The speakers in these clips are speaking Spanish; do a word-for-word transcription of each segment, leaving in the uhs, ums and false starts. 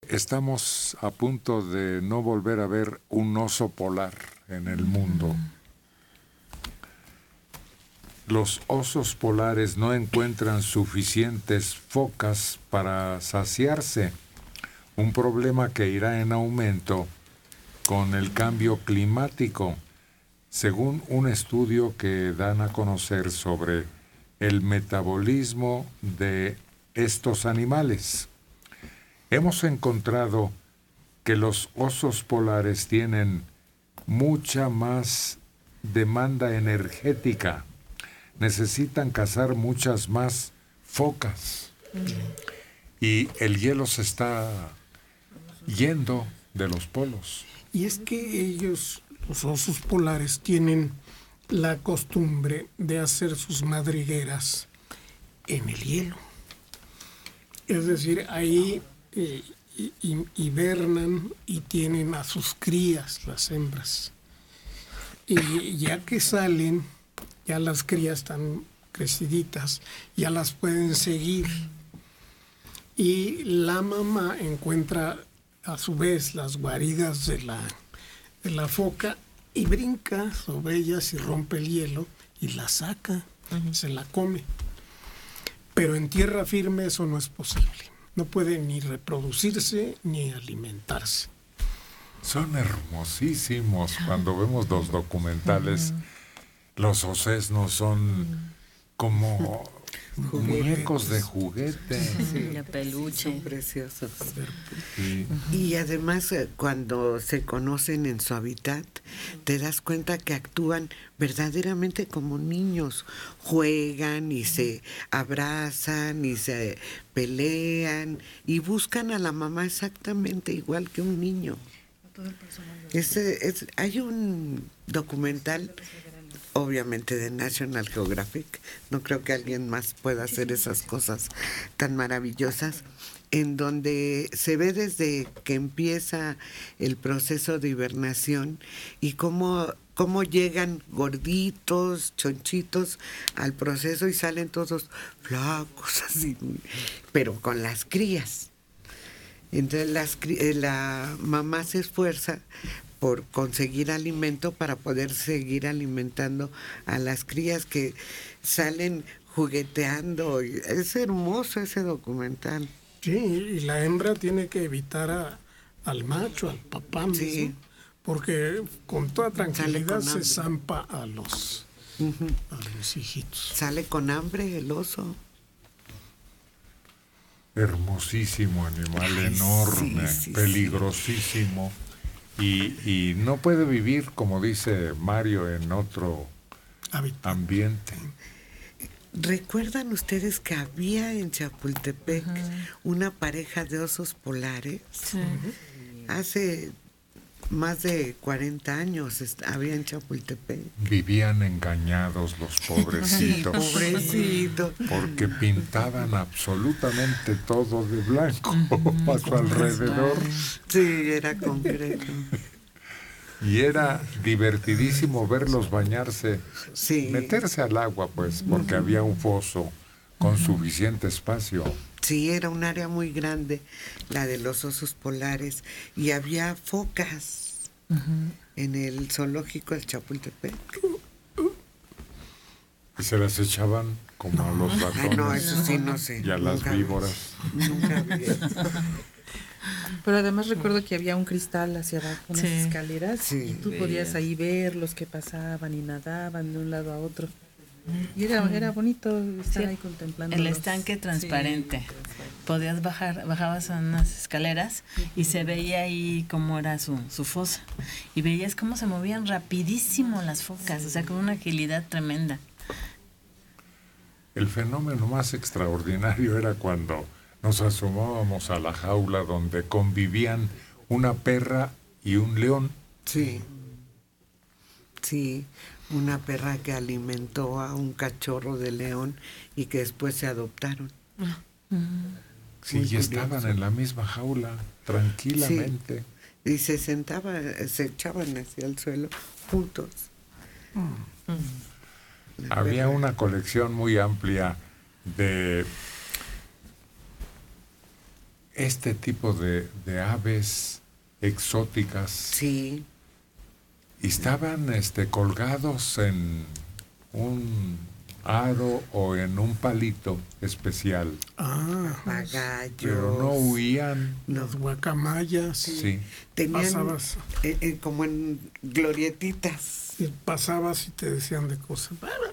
estamos a punto de no volver a ver un oso polar en el mundo. Los osos polares no encuentran suficientes focas para saciarse, un problema que irá en aumento con el cambio climático, según un estudio que dan a conocer sobre el metabolismo de estos animales. Hemos encontrado que los osos polares tienen mucha más demanda energética. Necesitan cazar muchas más focas. Y el hielo se está yendo de los polos. Y es que ellos, los osos polares, tienen la costumbre de hacer sus madrigueras en el hielo. Es decir, ahí eh, hibernan y tienen a sus crías, las hembras. Y ya que salen, ya las crías están creciditas, ya las pueden seguir. Y la mamá encuentra a su vez las guaridas de la, de la foca y brinca sobre ellas y rompe el hielo y la saca, uh-huh. se la come. Pero en tierra firme eso no es posible. No puede ni reproducirse ni alimentarse. Son hermosísimos. Cuando vemos los documentales, uh-huh. los osesnos son uh-huh. como juguetes. Muñecos de juguete. Sí, de peluche. Son preciosos. Sí. Uh-huh. Y además, cuando se conocen en su hábitat, te das cuenta que actúan verdaderamente como niños. Juegan y se abrazan y se pelean y buscan a la mamá exactamente igual que un niño. Es, es, hay un documental, obviamente de National Geographic, no creo que alguien más pueda hacer esas cosas tan maravillosas, en donde se ve desde que empieza el proceso de hibernación y cómo, cómo llegan gorditos, chonchitos al proceso y salen todos flacos, así, pero con las crías. Entonces las, la mamá se esfuerza por conseguir alimento para poder seguir alimentando a las crías que salen jugueteando. Es hermoso ese documental. Sí, y la hembra tiene que evitar a, al macho, al papá mismo, sí. porque con toda tranquilidad se zampa a los, uh-huh. a los hijitos. Sale con hambre el oso. Hermosísimo animal, enorme, sí, sí, peligrosísimo. Y, y no puede vivir, como dice Mario, en otro Habitat. ambiente. ¿Recuerdan ustedes que había en Chapultepec uh-huh. una pareja de osos polares? Sí. Hace más de cuarenta años había en Chapultepec. Vivían engañados los pobrecitos. Sí, pobrecitos. Porque pintaban absolutamente todo de blanco uh-huh. a su alrededor. Sí, era concreto. Y era divertidísimo verlos bañarse, sí. meterse al agua, pues, porque uh-huh. había un foso con uh-huh. suficiente espacio. Sí, era un área muy grande, la de los osos polares, y había focas uh-huh. en el zoológico del Chapultepec. Y se las echaban como no. a los ratones. Ay, no, eso sí no sé. Y a las víboras. Nunca vi. Pero además recuerdo que había un cristal hacia abajo, unas sí. escaleras, sí, y tú veía. podías ahí ver los que pasaban y nadaban de un lado a otro. Y era, era bonito estar sí, ahí contemplando. El estanque transparente. Sí. Podías bajar, bajabas a unas escaleras y se veía ahí cómo era su, su fosa. Y veías cómo se movían rapidísimo las focas, o sea, con una agilidad tremenda. El fenómeno más extraordinario era cuando nos asomábamos a la jaula donde convivían una perra y un león. Sí, sí, una perra que alimentó a un cachorro de león y que después se adoptaron. Sí, y estaban en la misma jaula, tranquilamente. Sí, y se sentaban, se echaban hacia el suelo juntos. Mm. Había una colección muy amplia de este tipo de, de aves exóticas. Sí. Estaban este, colgados en un aro o en un palito especial. Ah, Papagayos. Pero no huían. Las guacamayas. Sí. Tenían Pasabas. eh, eh, como en glorietitas. Y pasabas y te decían de cosas.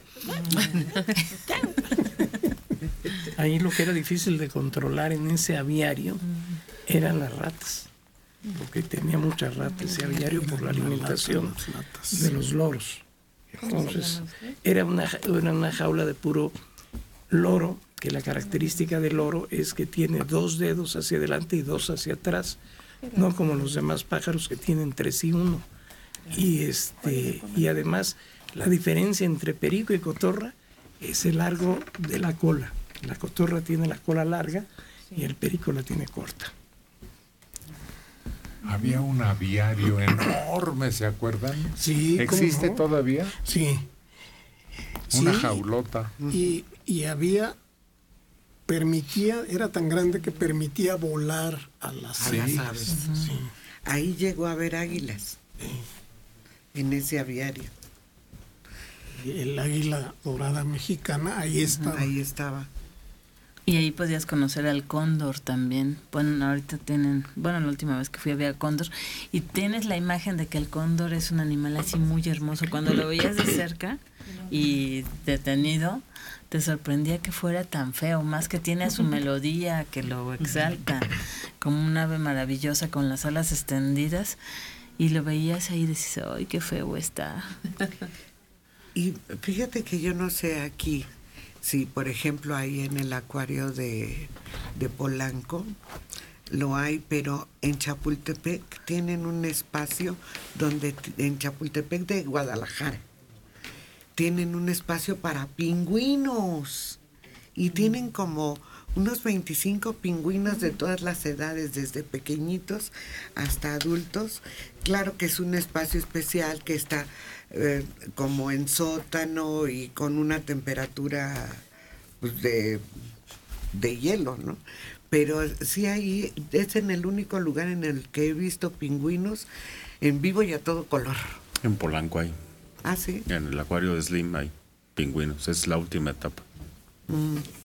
Ahí lo que era difícil de controlar en ese aviario eran las ratas, porque tenía muchas ratas ese aviario por la alimentación de los loros. Entonces, era una, era una jaula de puro loro, que la característica del loro es que tiene dos dedos hacia adelante y dos hacia atrás, no como los demás pájaros que tienen tres y uno. Y, este, y además, la diferencia entre perico y cotorra es el largo de la cola. La cotorra tiene la cola larga y el perico la tiene corta. Había un aviario enorme, ¿se acuerdan? Sí. ¿Existe no? todavía? Sí. Una Sí, jaulota. Y, y había, permitía, era tan grande que permitía volar a las A Sí. las aves. Sí. Ahí llegó a ver águilas. En ese aviario. El águila dorada mexicana, ahí estaba. Ahí estaba. Y ahí podías conocer al cóndor también. Bueno, ahorita tienen, bueno, la última vez que fui había cóndor y tienes la imagen de que el cóndor es un animal así muy hermoso. Cuando lo veías de cerca y detenido, te sorprendía que fuera tan feo, más que tiene su melodía que lo exalta, como un ave maravillosa con las alas extendidas, y lo veías ahí y decías, ¡ay, qué feo está! Y fíjate que yo no sé aquí si, por ejemplo, ahí en el acuario de, de Polanco lo hay, pero en Chapultepec tienen un espacio donde, en Chapultepec de Guadalajara, tienen un espacio para pingüinos y tienen como unos veinticinco pingüinos de todas las edades, desde pequeñitos hasta adultos. Claro que es un espacio especial que está eh, como en sótano y con una temperatura pues, de, de hielo, ¿no? Pero sí ahí es en el único lugar en el que he visto pingüinos en vivo y a todo color. En Polanco hay. Ah, sí. En el acuario de Slim hay pingüinos. Es la última etapa. Mm.